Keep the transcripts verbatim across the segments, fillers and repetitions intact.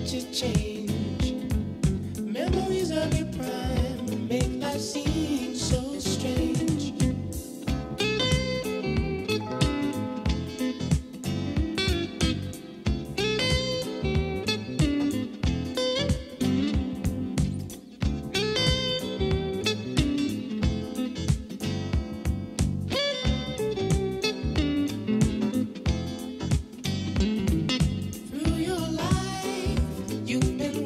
to change. Memories of your prime make life seem so strange. Through your life, you've been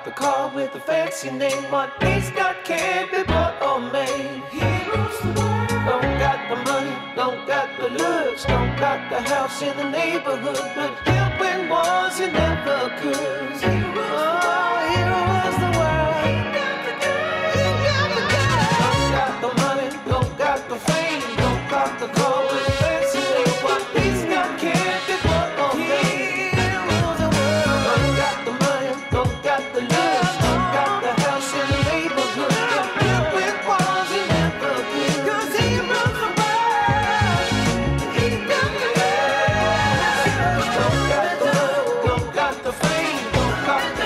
got the car with the fancy name, but he's got can't be bought or made. He rules the world. Don't got the money, don't got the looks, don't got the house in the neighborhood, but he'll win wars he never could. He rules oh, he rules the world. He got the girl, he got the girl. Don't got the money, don't got the fame, don't got the car with the fancy name, but he's got can't be bought or made. He rules the world. Don't got the money, don't got the looks, don't got the house in the neighborhood, but he'll win wars he never could. 'Cause he rules the world. He got the girl. Don't got the money, don't got the fame, don't got the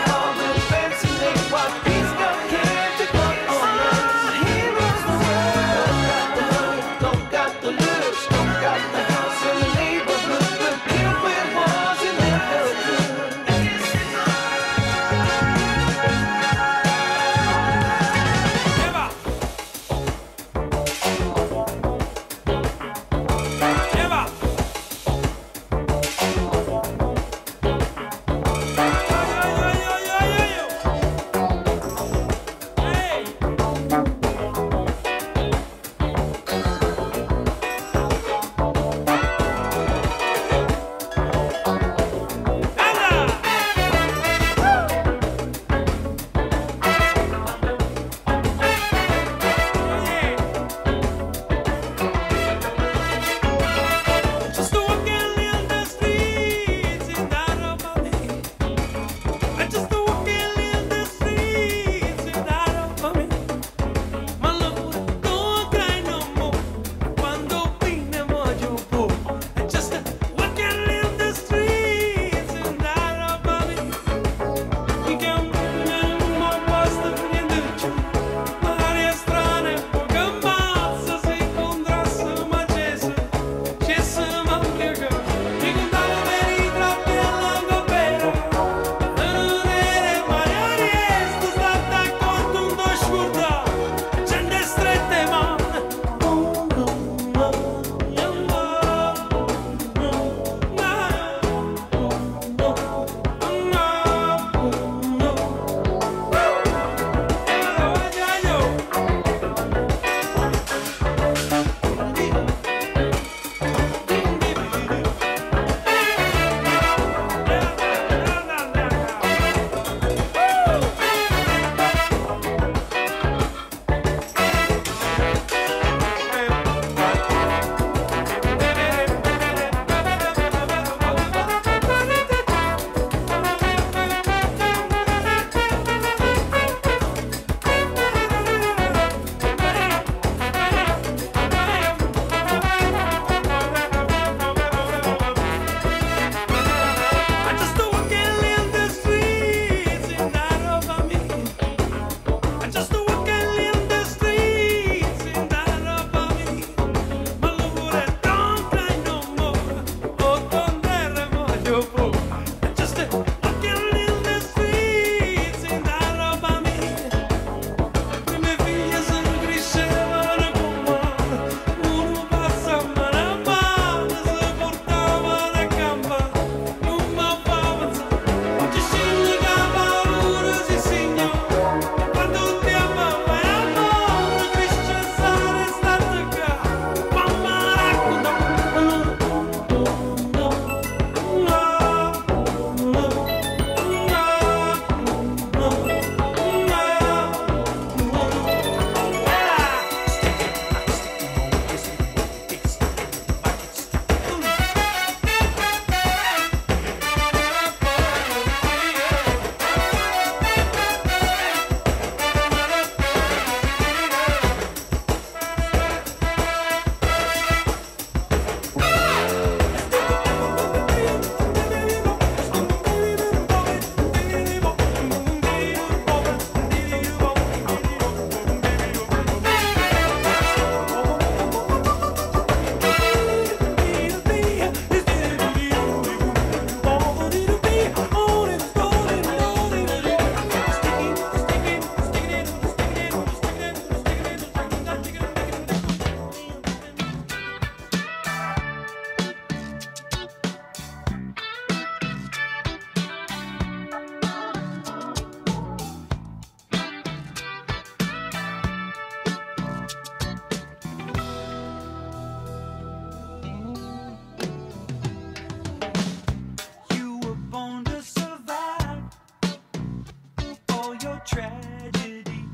tragedy.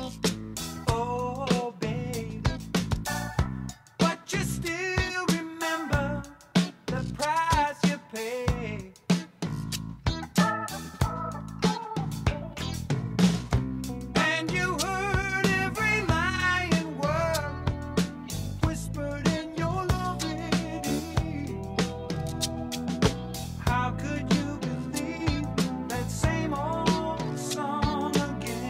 Oh, baby, but you still remember the price you paid. And you heard every lying word whispered in your loving ear. How could you believe that same old song again?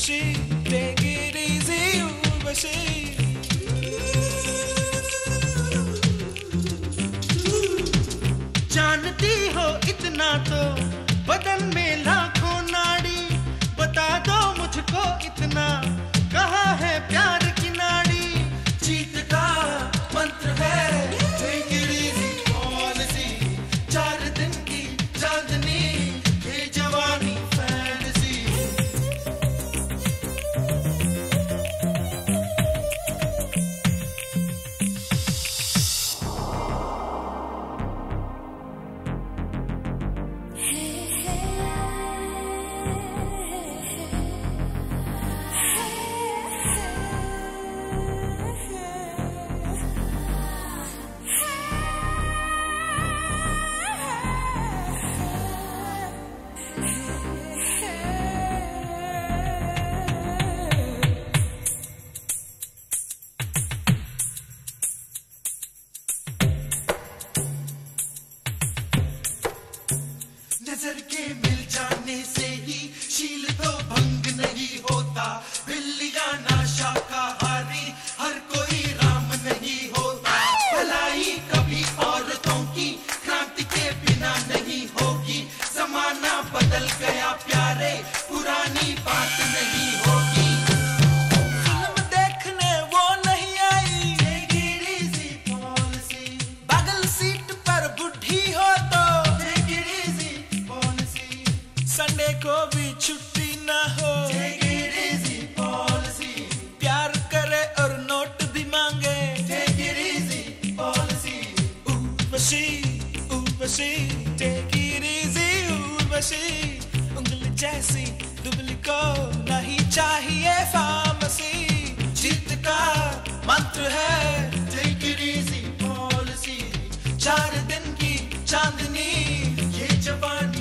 Urvashi, take it easy, Urvashi. जानती हो इतना तो बदन में लाखों नाड़ी, बता दो मुझको इतना कहाँ है प्यार की नाड़ी। जीत का मंत्र है take it easy policy, चार दिन की चांदनी ये जवानी फैंटेसी। नजर के मिल जाने से ही शील तो भंग नहीं होता, बिल्लियां ना शाकाहारी हर कोई राम नहीं होता। भलाई कभी औरतों की क्रांति के बिना नहीं होगी, जमाना बदल गया प्यारे पुरानी बात नहीं होगी। फिल्म देखने वो नहीं आई take it easy policy, बगल सीट पर बुढ़ी हो तो संडे को भी छुट्टी ना हो take it easy policy, प्यार करे और नोट भी मांगे take it easy policy। Urvashi Urvashi take it easy Urvashi, उंगली जैसी दुबली को नहीं चाहिए फार्मेसी। जीत का मंत्र है take it easy policy, चार दिन की चांदनी ये जवानी।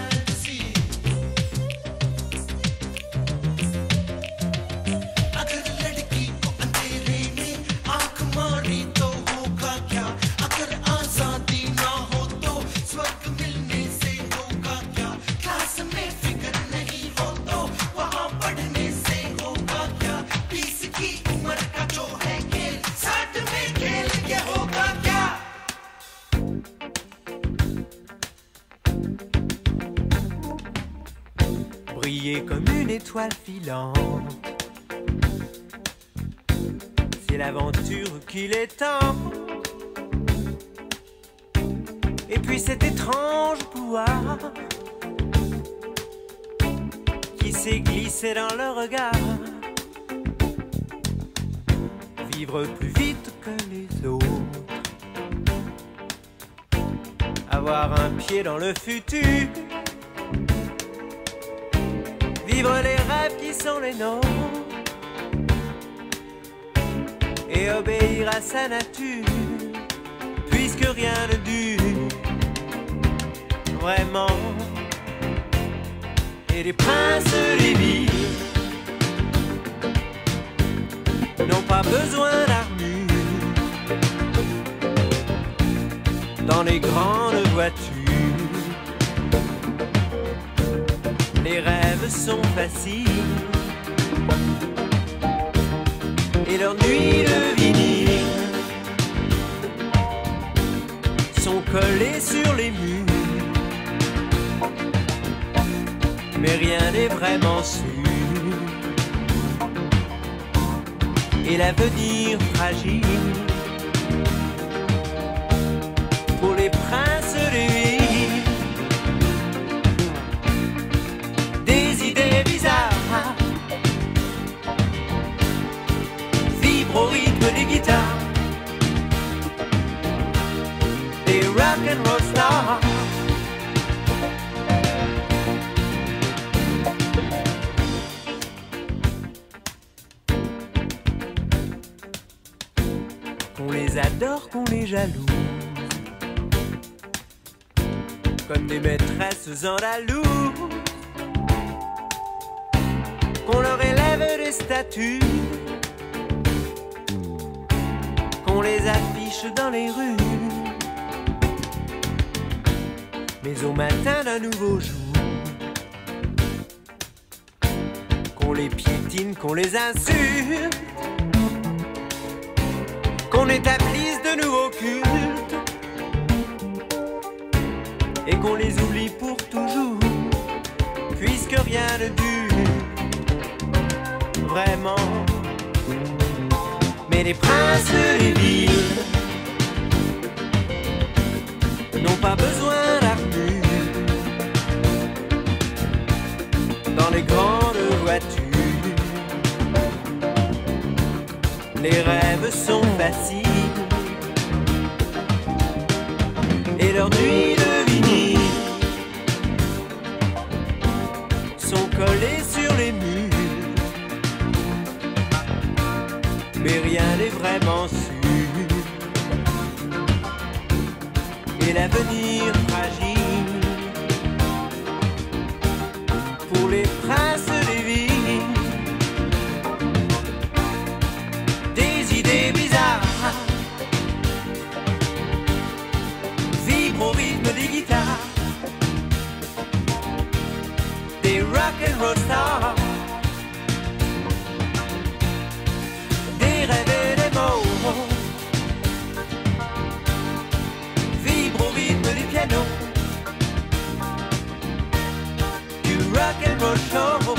Briller comme une étoile filante, c'est l'aventure qu'il est temps. Et puis cet étrange pouvoir qui s'est glissé dans le regard, vivre plus vite que les autres, avoir un pied dans le futur, vivre les rêves qui sont les nôtres et obéir à sa nature, puisque rien ne dure vraiment. Et les princes des villes n'ont pas besoin d'armure dans les grandes voitures. Les rêves sont faciles et leurs nuits de vinyle sont collées sur les murs, mais rien n'est vraiment sûr et l'avenir fragile pour les princes des villes. Bizarre, vibre au rythme des guitares, des rock and roll stars. Qu'on les adore, qu'on les jalouse, comme des maîtresses andalouse, qu'on leur élève des statues, qu'on les affiche dans les rues. Mais au matin d'un nouveau jour, qu'on les piétine, qu'on les insulte, qu'on établisse de nouveaux cultes et qu'on les oublie pour toujours, puisque rien ne dure vraiment. Mais les princes des villes n'ont pas besoin d'armure dans les grandes voitures. Les rêves sont faciles et leurs nuits de vinyle sont collées sur les murs, mais rien n'est vraiment sûr. Et l'avenir fragile pour les princes des villes. Des idées bizarres vibrent au rythme des guitares, des rock and roll stars, des rêves et des mots vibrent au rythme du piano, du rock and roll show.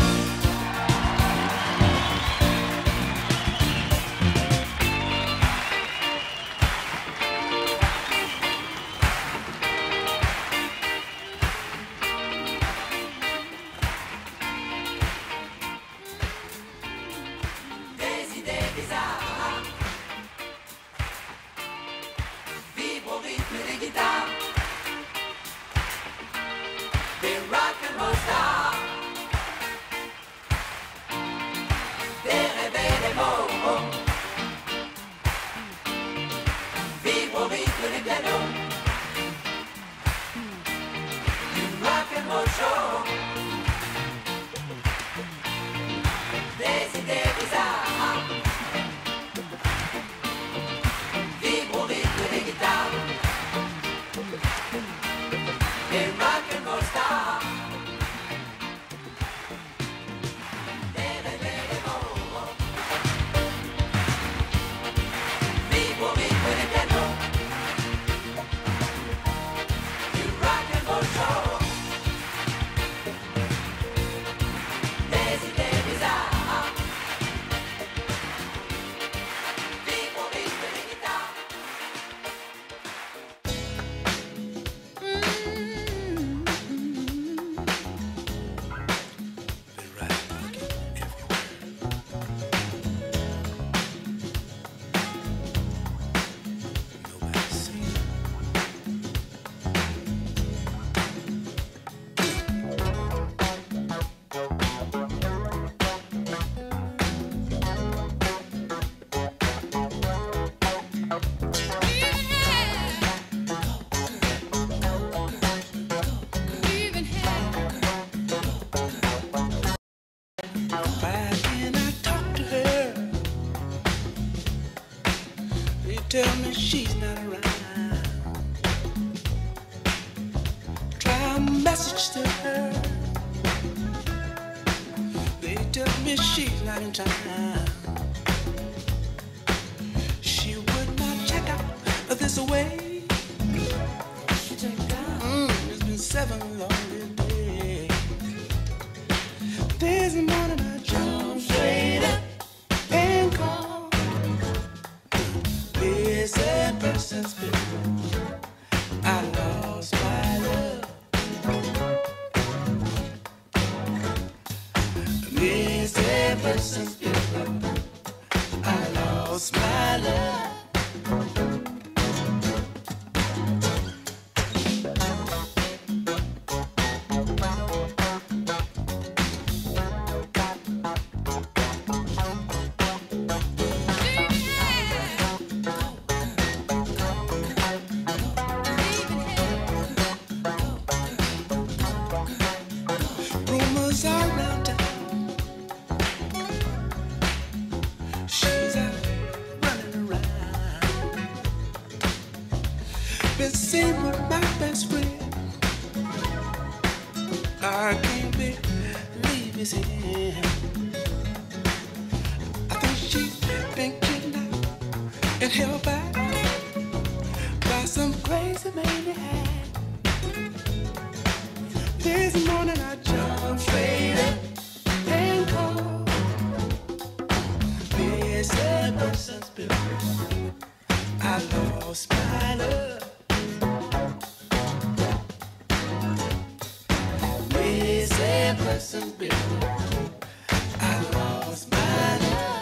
Tell me she's not around. Try a message to her. They tell me she's not in town. She would not check out this way. Mm, it's been seven long days. This morning I jumped straight up and called. Missing person's bill. I lost my love. Missing person's bill. I lost my love. Been seen with my best friend. I can't believe it's him. get held back by some crazy man you had. This morning I jumped straight up and called this person's spirit. I lost my love. This person's spirit. I lost my love.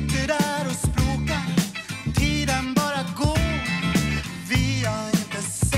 Tiden bara går. Vi har inte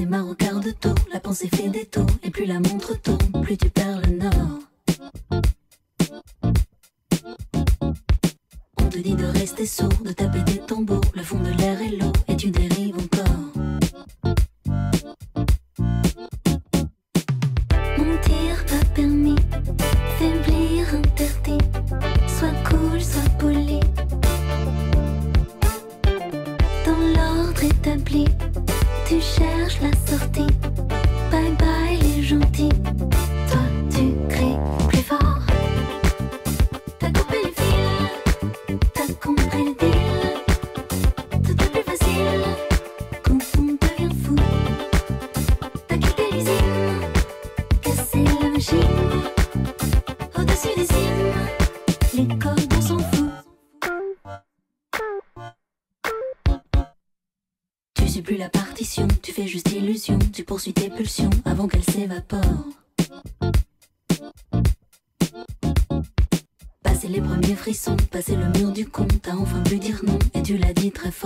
démarre au quart de tour, la pensée fait des tours, et plus la montre tourne, plus tu perds le nord. On te dit de rester sourd, de taper des tambours, le fond de l'air est lourd, et tu dérives encore. Mentir pas permis, faiblir interdit, sois cool, sois poli. Dans l'ordre établi, tu cherches la sortie. Bye bye les gentils, toi tu cries plus fort. T'as coupé les fils, t'as compris le deal. Tout est plus facile quand on devient fou. T'as quitté l'usine, cassé la machine. Au-dessus des cimes, les cordes on s'en fout. Tu suis plus la partition, tu fais juste illusion. Tu poursuis tes pulsions avant qu'elles s'évaporent. Passer les premiers frissons, passer le mur du con, t'as enfin pu dire non et tu l'as dit très fort.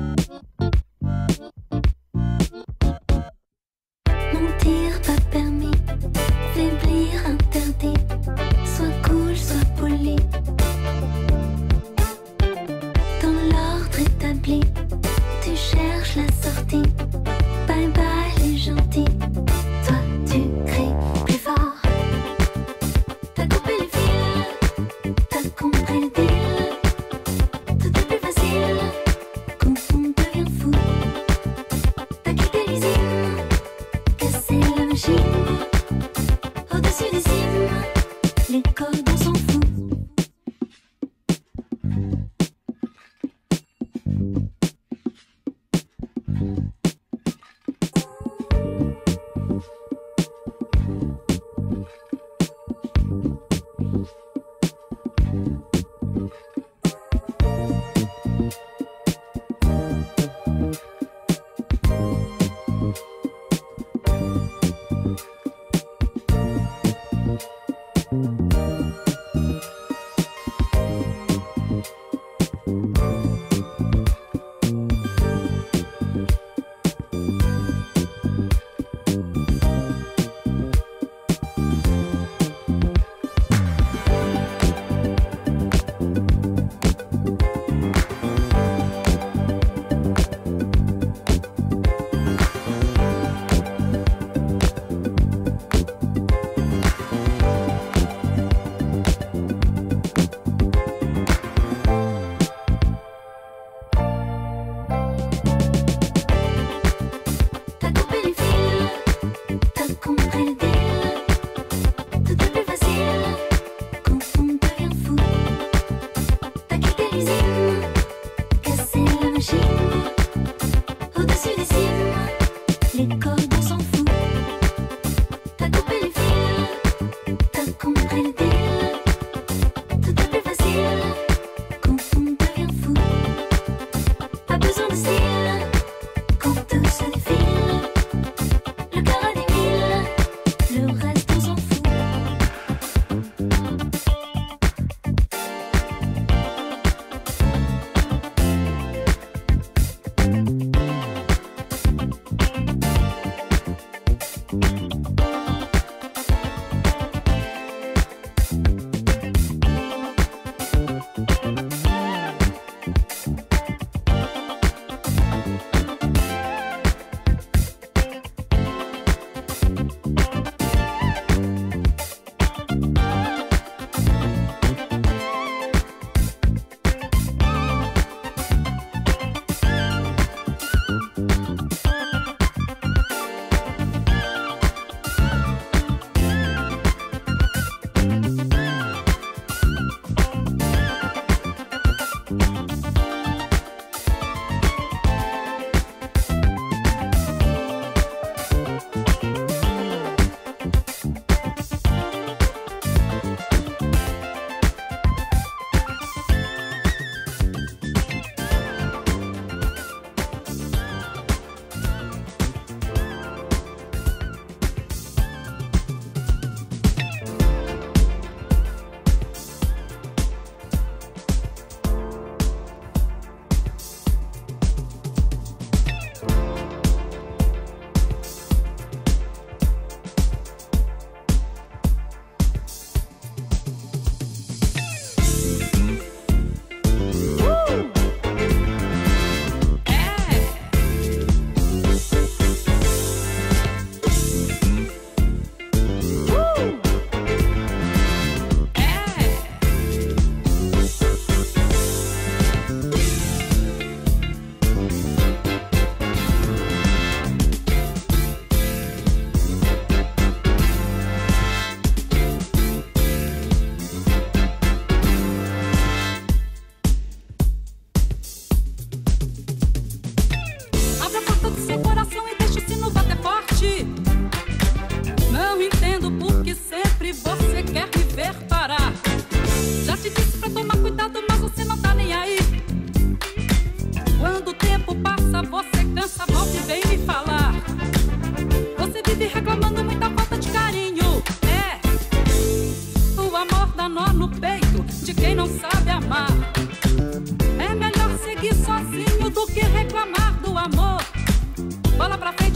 Mentir pas permis, faiblir interdit, sois cool, sois poli. Dans l'ordre établi, tu cherches la sortie. Bye bye les gentils, toi tu cries plus fort. T'as coupé les fils, t'as compris le deal. Tout est plus facile quand on devient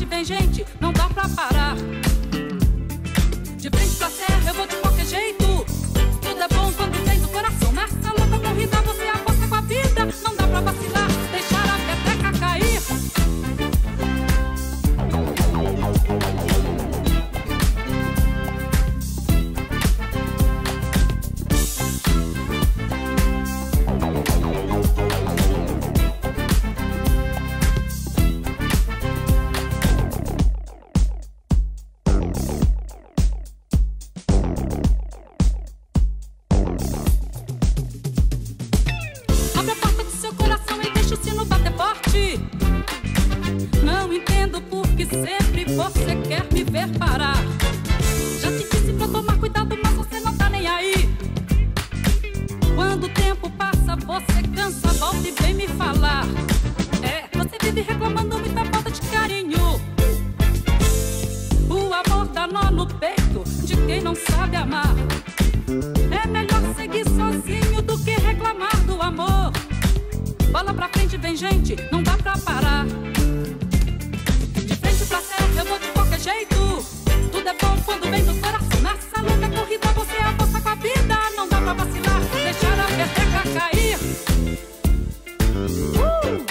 vem gente, não dá pra parar. De frente pra serra eu vou de qualquer jeito. Tudo é bom quando vem do coração. Nessa louca corrida você aposta com a vida. Não dá pra vacilar, deixar a peteca cair. Não entendo por que sempre você quer me ver parar. Já te disse pra tomar cuidado, mas você não tá nem aí. Quando o tempo passa, você cansa, volta e vem me falar. É, você vive reclamando muita falta de carinho. O amor dá nó no peito de quem não sabe amar. É melhor seguir sozinho do que reclamar do amor. Bola pra frente, vem gente, não dá pra parar. De frente pra serra eu vou de qualquer jeito. Tudo é bom quando vem do coração. Nessa louca corrida você aposta com a vida. Não dá pra vacilar, deixar a peteca cair. uh!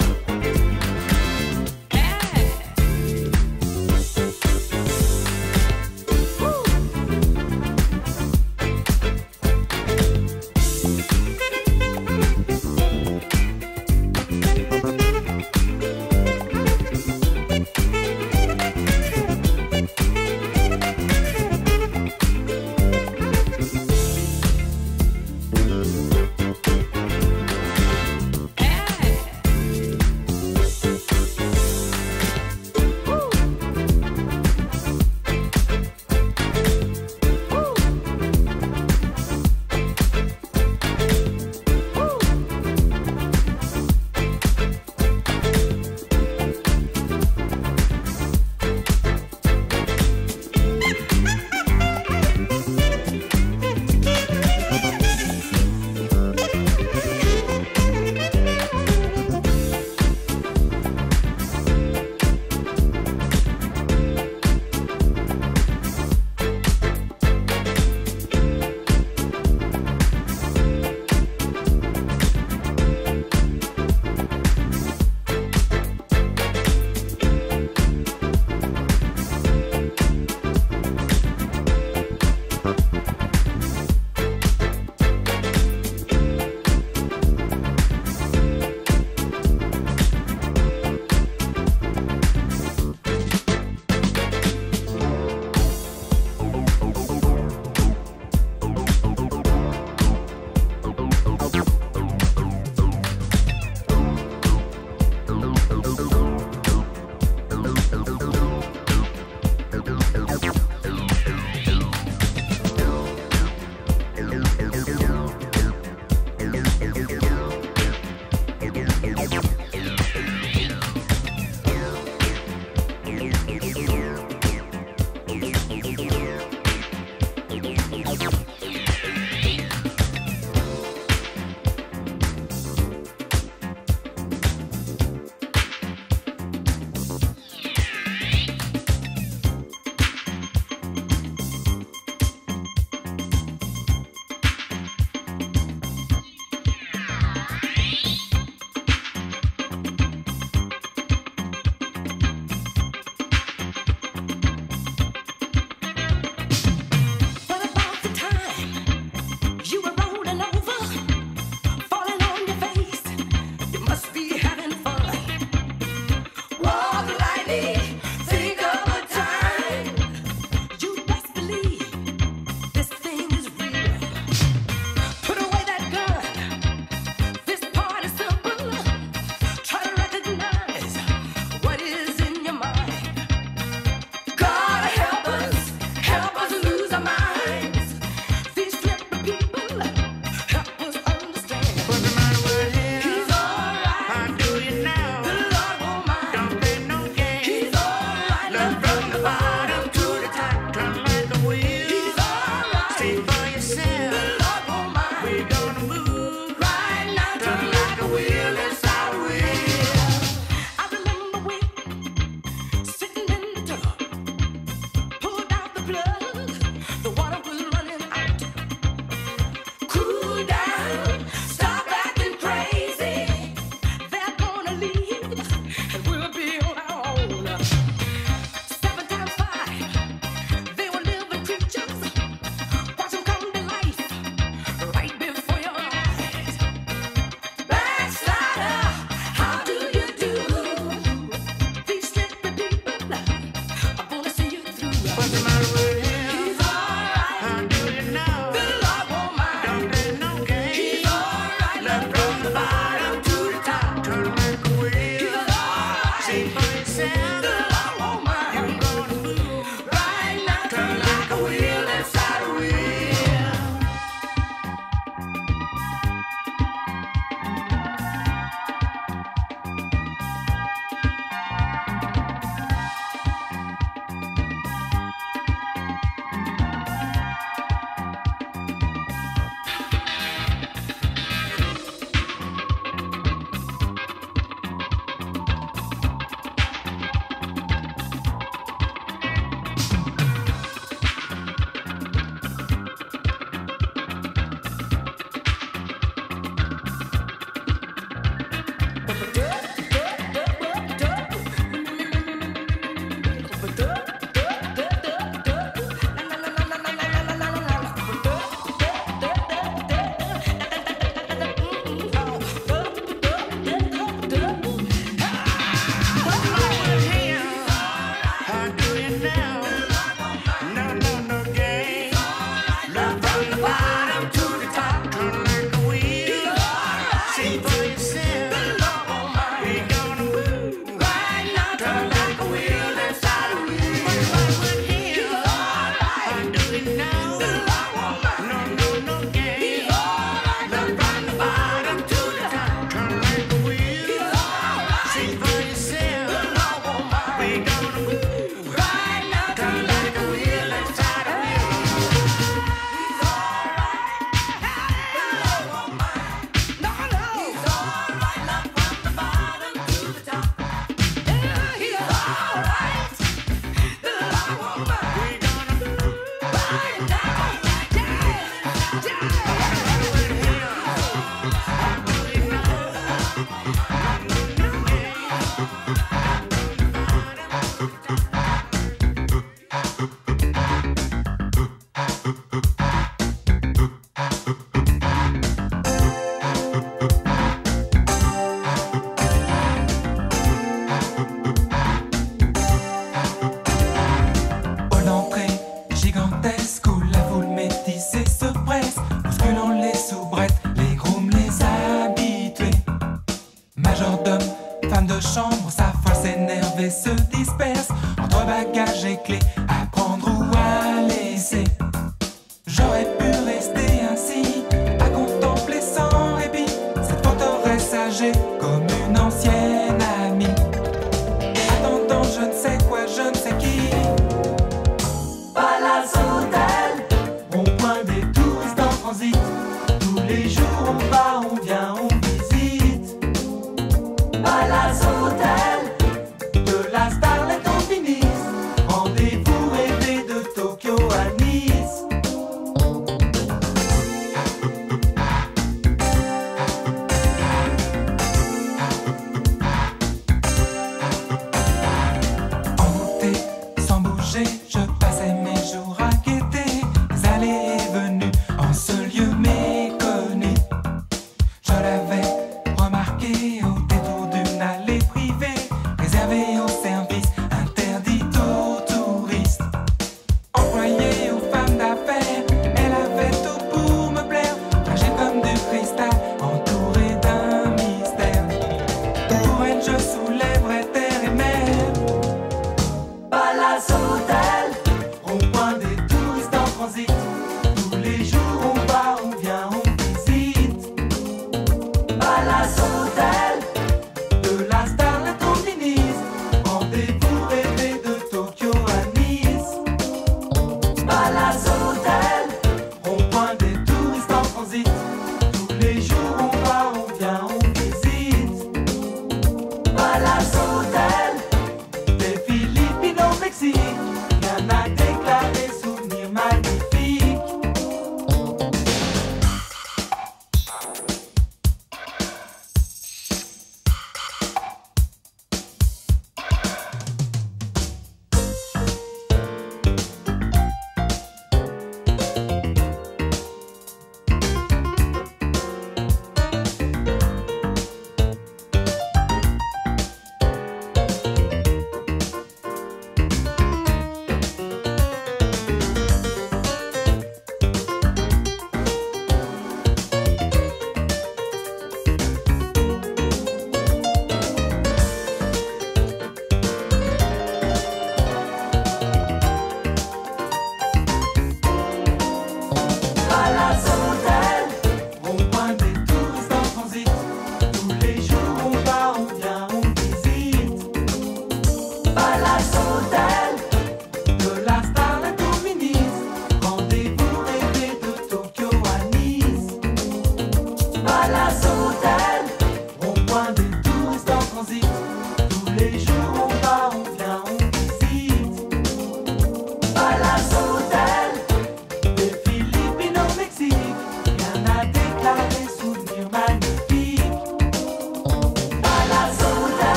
Des Philippines au Mexique, rien à déclarer, souvenir magnifique.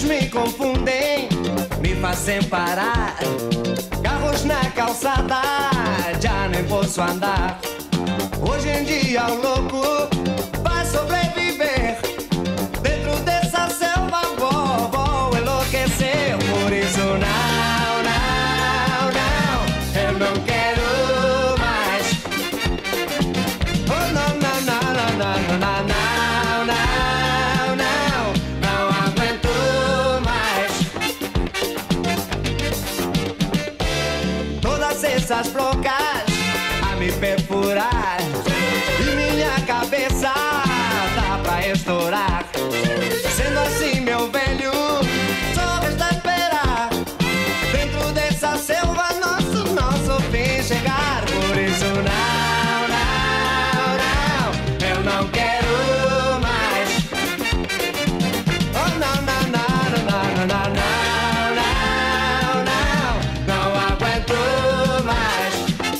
me confundem, me fazem parar. Carros na calçada, já nem posso andar. Hoje em dia o louco vai sobreviver. Dentro dessa selva vou, vou enlouquecer. Por isso não, não, não, eu não quero mais. Oh não, não, não, não, não, não, não, não, não, não aguento mais. Todas essas brocas a me perfurar e minha cabeça dá pra estourar. Sendo assim, meu velho, só resta esperar. Dentro dessa selva nosso, nosso fim chegar. Por isso não, não, não, eu não quero mais. Oh não, não, não, não, não, não, não, não, não aguento mais.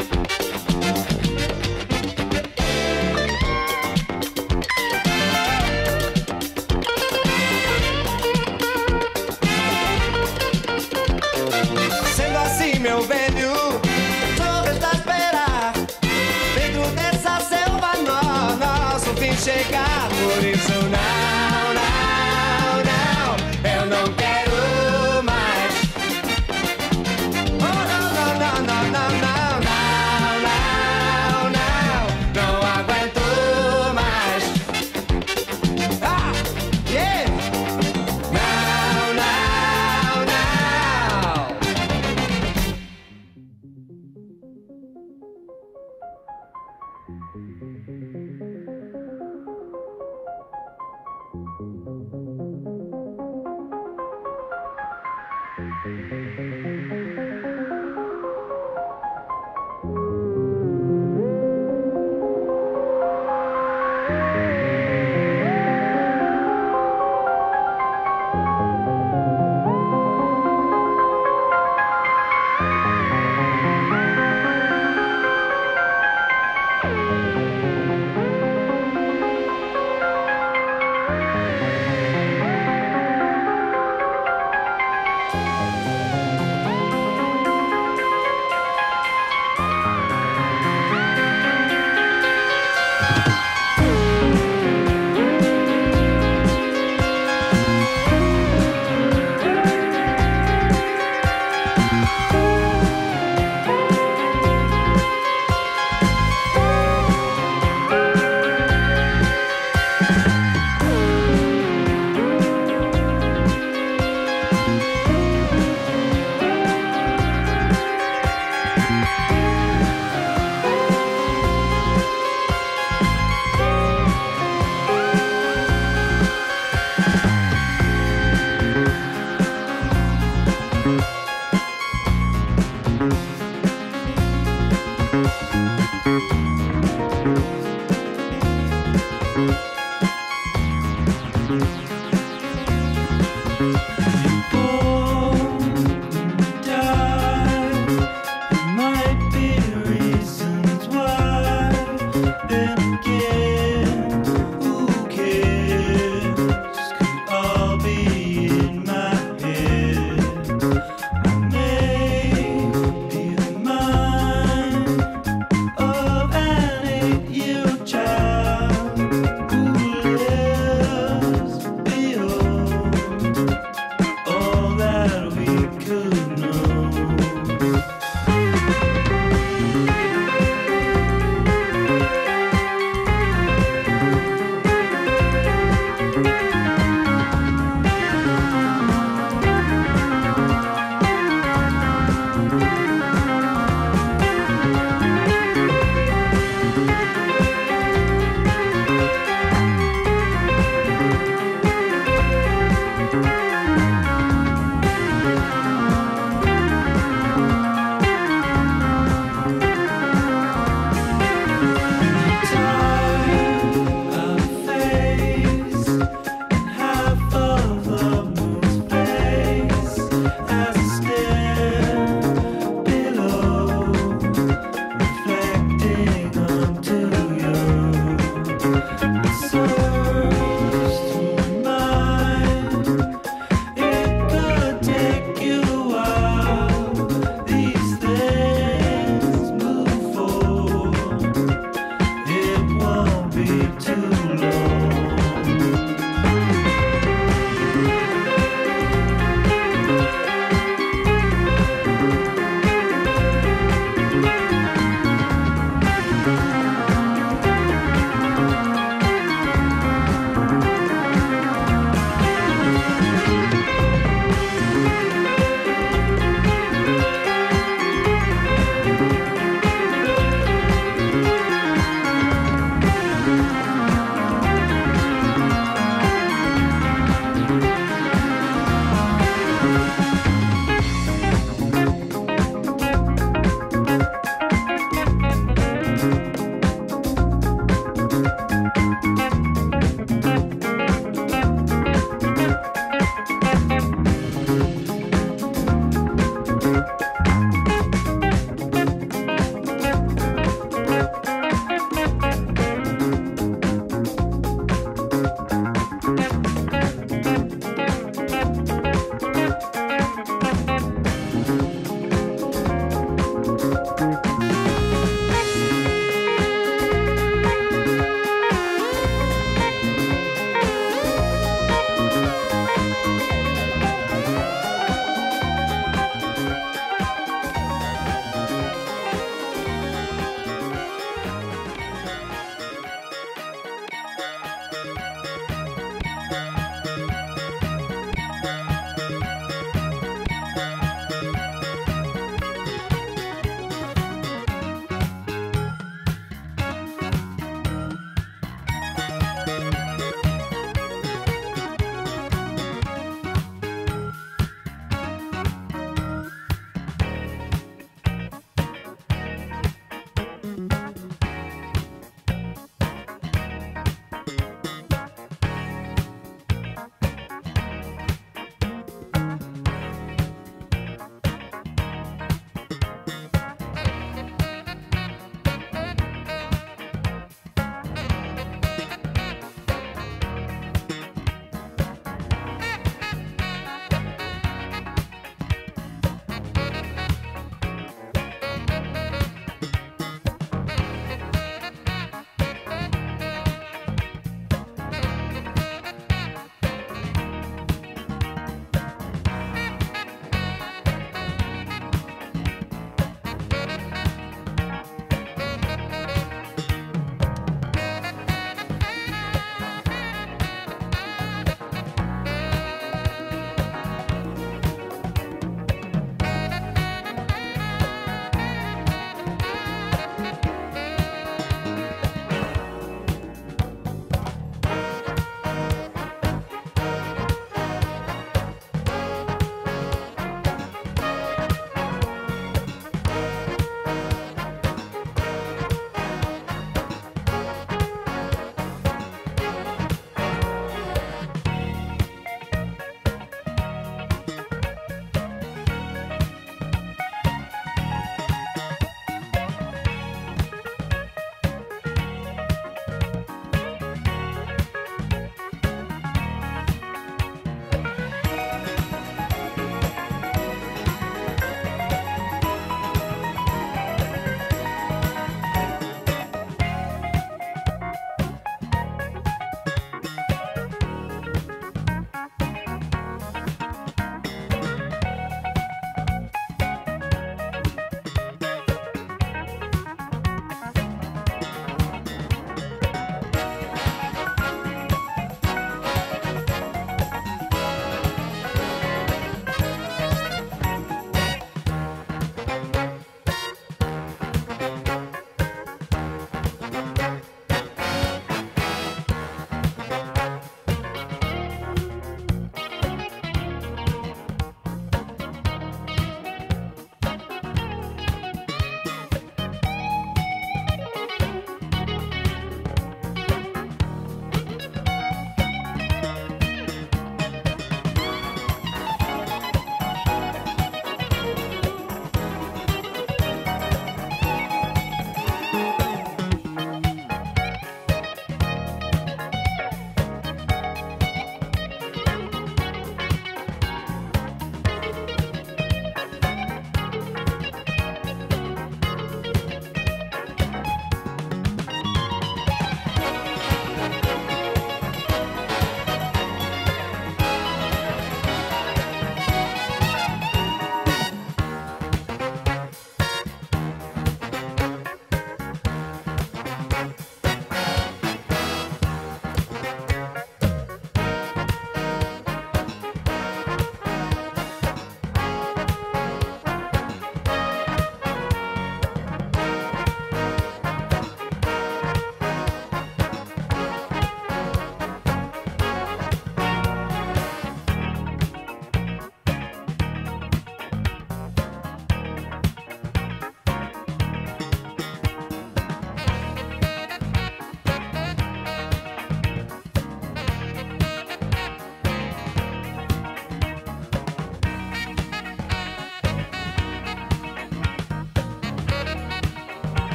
Sendo assim, meu velho, só resta esperar. Dentro dessa selva, no, nosso fim chegar. Por isso não, não, não, eu não quero mais. Oh não, não, não, não, não, não, não, não, não, não aguento mais. Ah, yeah. Não, não, não.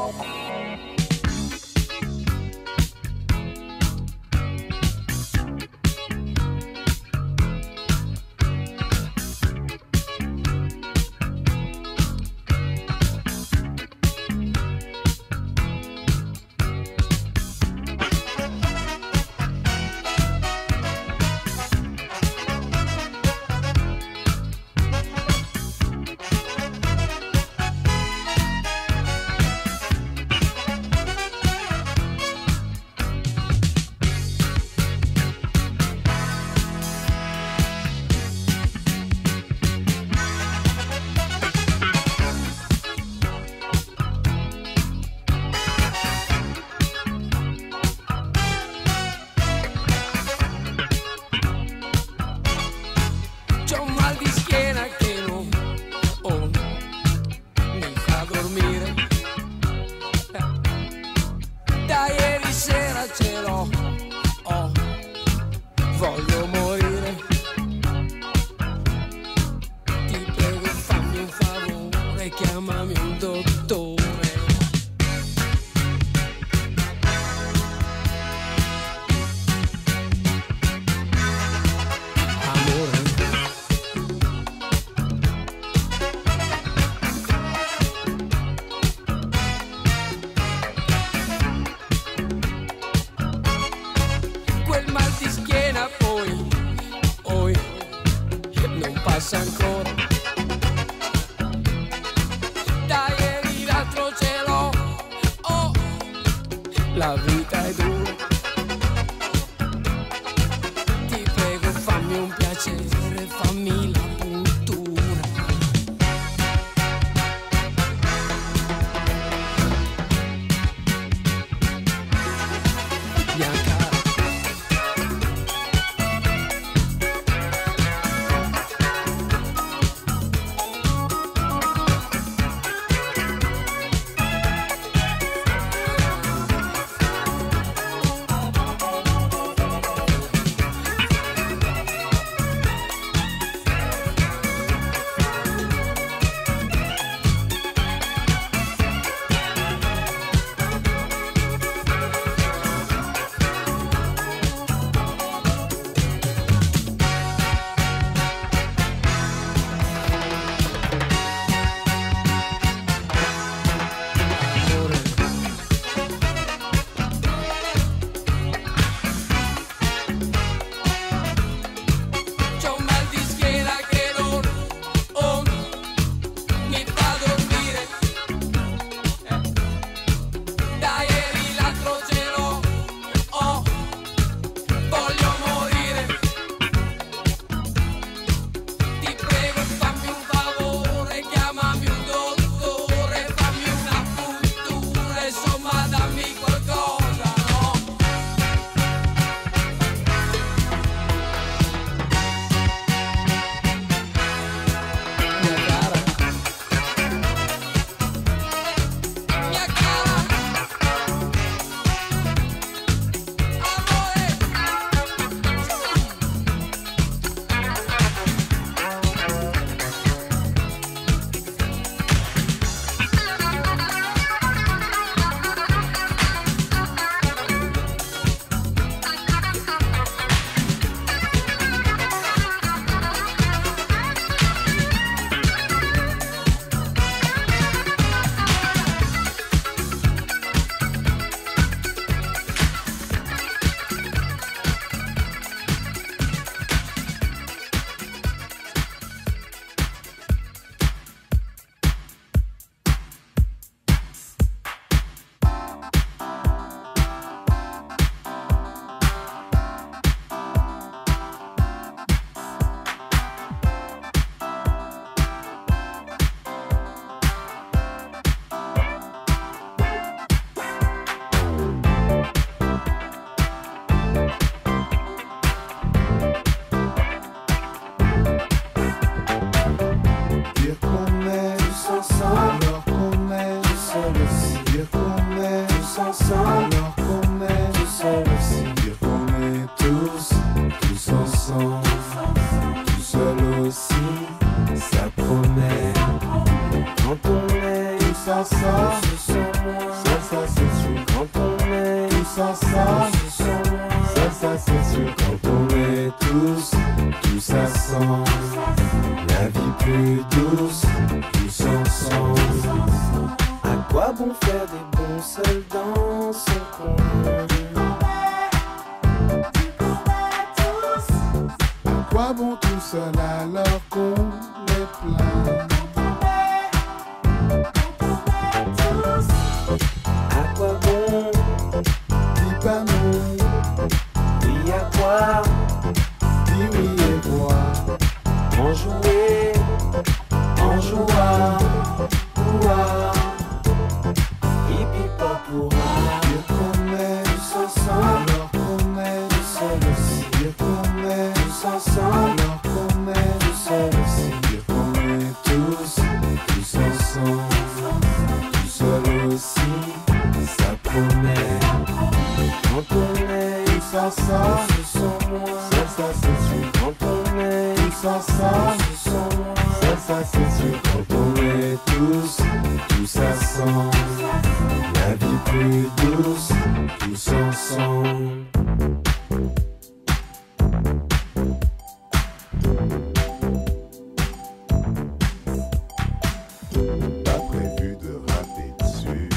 ensemble, ensemble. ça, ça, ça c'est sûr. Quand on est tous, tous ensemble, la vie plus douce, tous ensemble. À quoi bon faire des bons seuls dans son coin? À quoi bon tout seul alors qu'on est plein? À quoi bon? Dis pas non. Oui à quoi? Dis oui et moi. En jouer, en jouant, ouah. Hippie pas pour dire qu'on est tous ensemble, alors qu'on est tout seul aussi. Dire qu'on est tous ensemble, alors qu'on est tout seul aussi. Dire qu'on est tous, tous ensemble, tout seul aussi, ça promet. Quand on est tous ensemble, ce sont moins, ça, ça c'est sûr. Quand on est tous ensemble, ce sont moins, ça, ça c'est sûr. Quand on est tous, tous ensemble, la vie plus douce, tous ensemble. Pas prévu de rater dessus.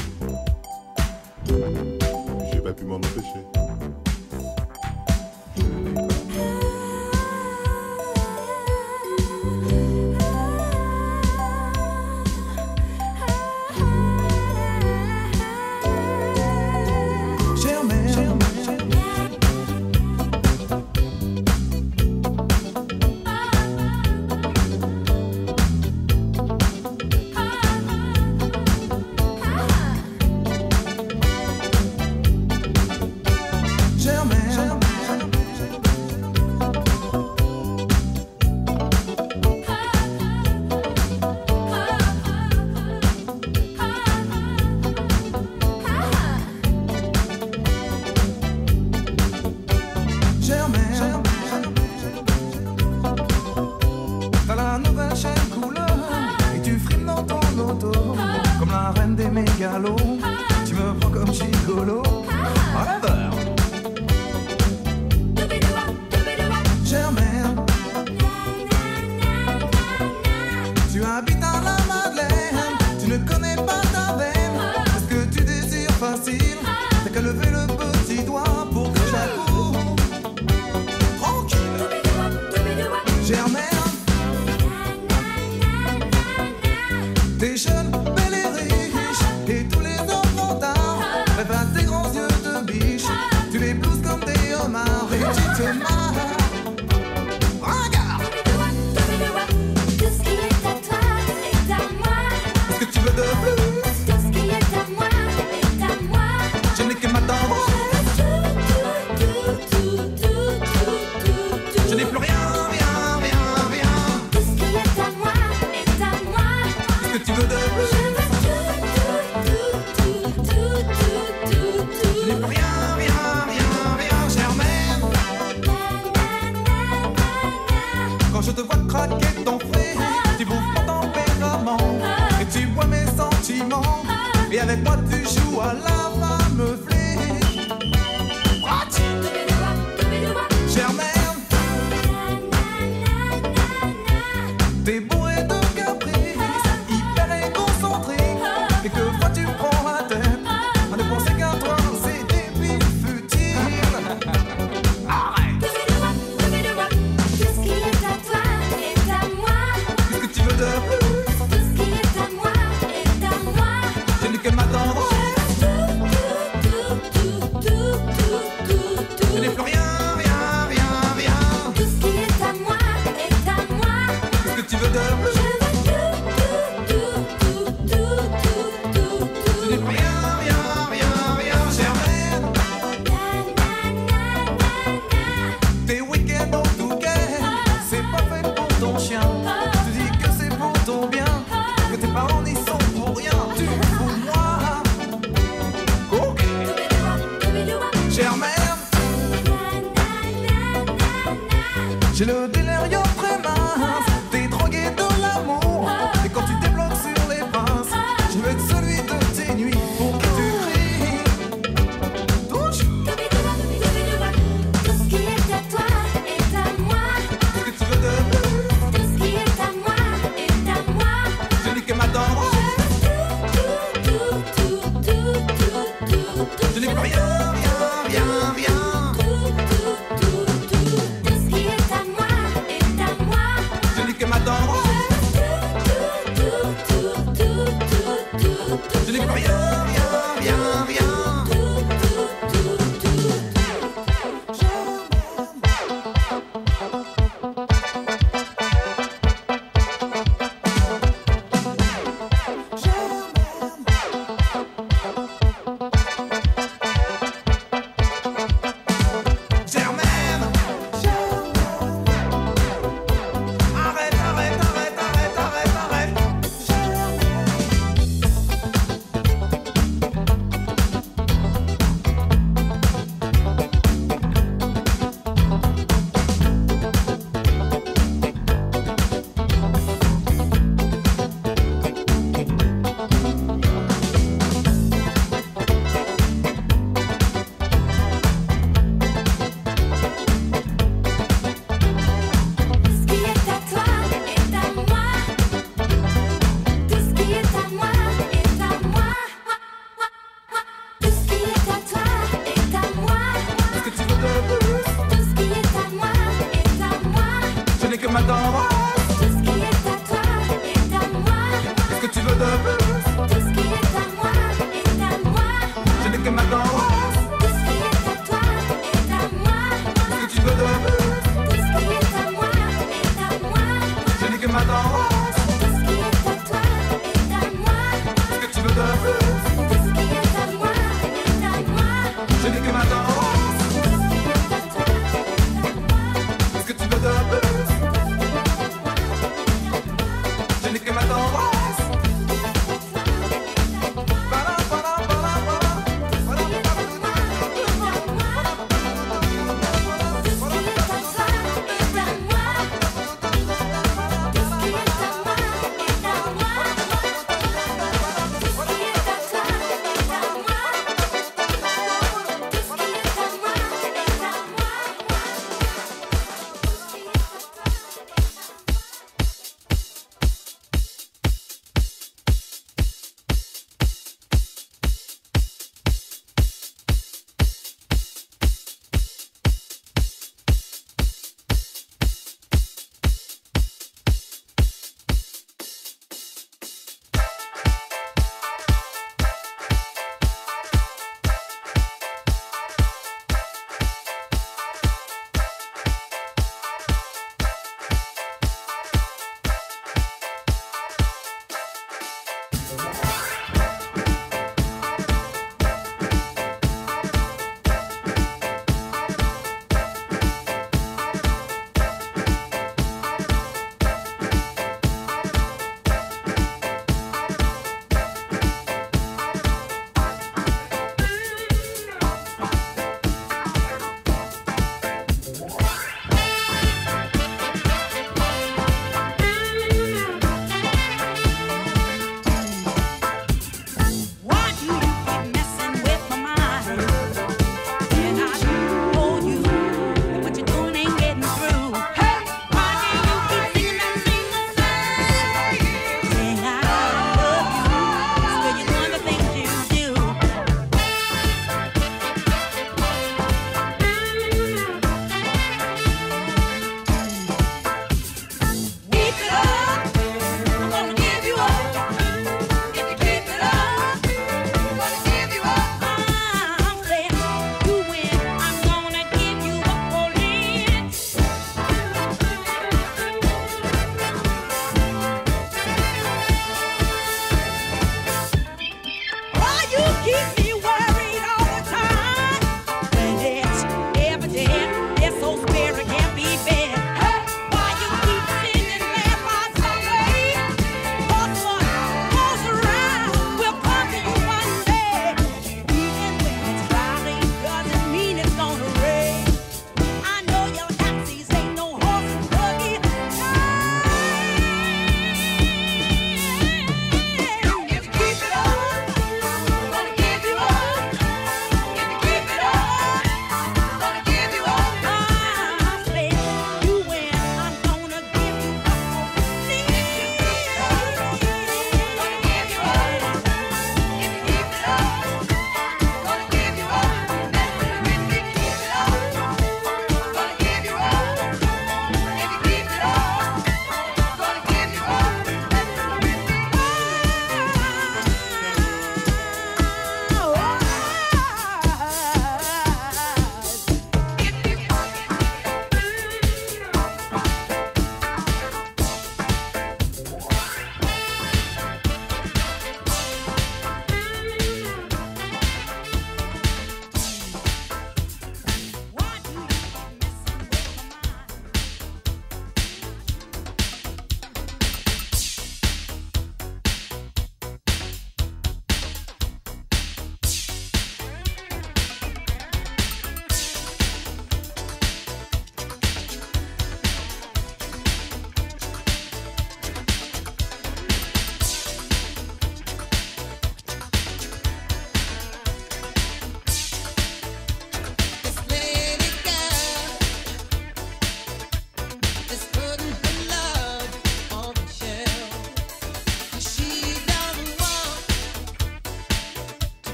J'ai pas pu m'en empêcher. Je l'ai pas. T'as la nouvelle chaîne couleur et tu frimes dans ton auto comme la reine des mégalos. Tu me prends comme gigolo, en rêveur. Germaine, tu habites à la Madeleine, tu ne connais pas ta veine. Est-ce que tu désires facile? T'as qu'à lever le petit doigt pour que j'accours. Tranquille, Germaine. T'es jeune, belle et riche, et tous les enfants tard rêvent à tes grands yeux de biche. Tu les blouses comme des homards et tu te marres. Regarde, Tout ce qui est à toi est à moi. ce que tu veux de plus, Tout ce qui est à moi est à moi. je n'ai que ma tendresse. Tout, tout, tout, tout, tout, tout, tout. Je n'ai plus rien, rien, rien, rien. Tout ce qui est à moi est à moi. Ce que tu veux de Je plus, veux tout, tout, tout, tout, tout, tout, tout, je n'ai plus rien, rien, rien, rien. Germaine, quand je te vois craquer ton frais, tu bouffes mon tempérament et tu bois mes sentiments. Et avec moi tu joues à la femme flic. Pratique, Germaine, t'es bourré de caprices, hyper éconcentrique. Et que fois tu prends la tête à ne penser qu'à toi, c'est débile, futile. Arrête, Tout ce qui est à toi est à moi. qu'est-ce que tu veux de plus? Tout ce qui est à moi est à moi. Je n'ai que ma tendresse. Tout, tout, tout, tout, tout, tout, Je n'ai plus rien, rien, rien, rien. Tout ce qui est à moi est à moi. Qu'est-ce que tu veux de Je plus? veux tout, tout, tout, tout, tout, tout, tout. Je n'ai plus rien, rien, rien, rien. Germaine, tes week-ends au Touquet, c'est pas fait pour ton chien. Tu dis que c'est pour ton bien, que tes parents n'y sont pour rien. Tu fous de moi. Ok, Germaine, j'ai le délirium très mince. T'es drogué de l'amour, et quand tu débloques sur les pinces, je veux être celui de tes nuits pour que tu cries. Touche,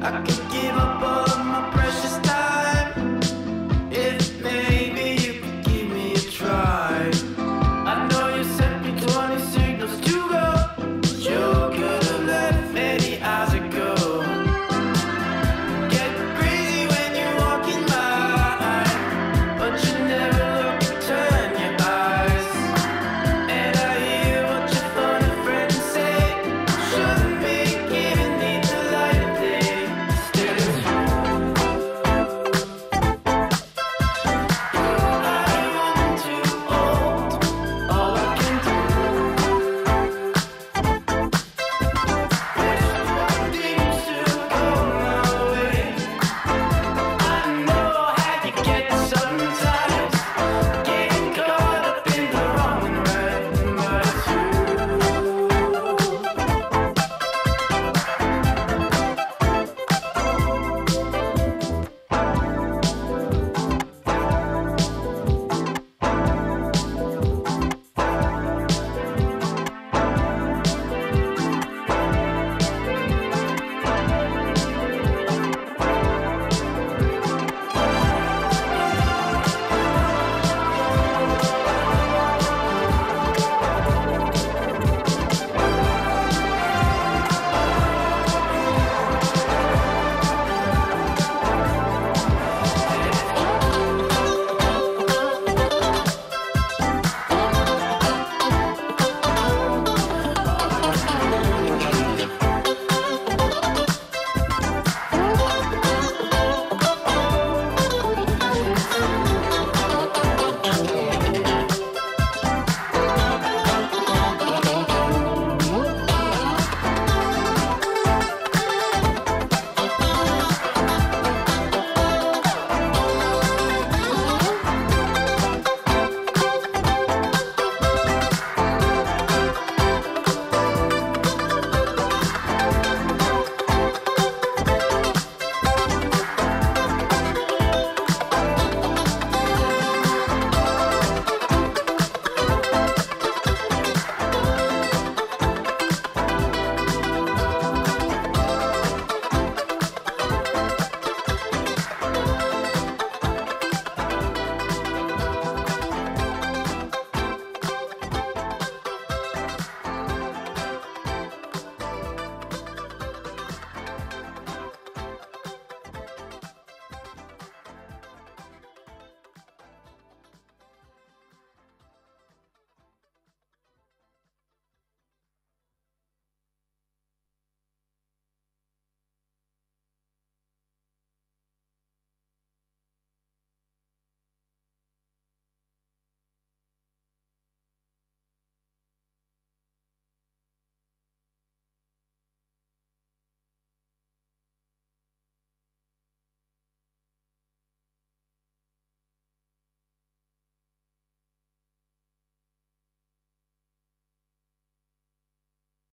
Voilà.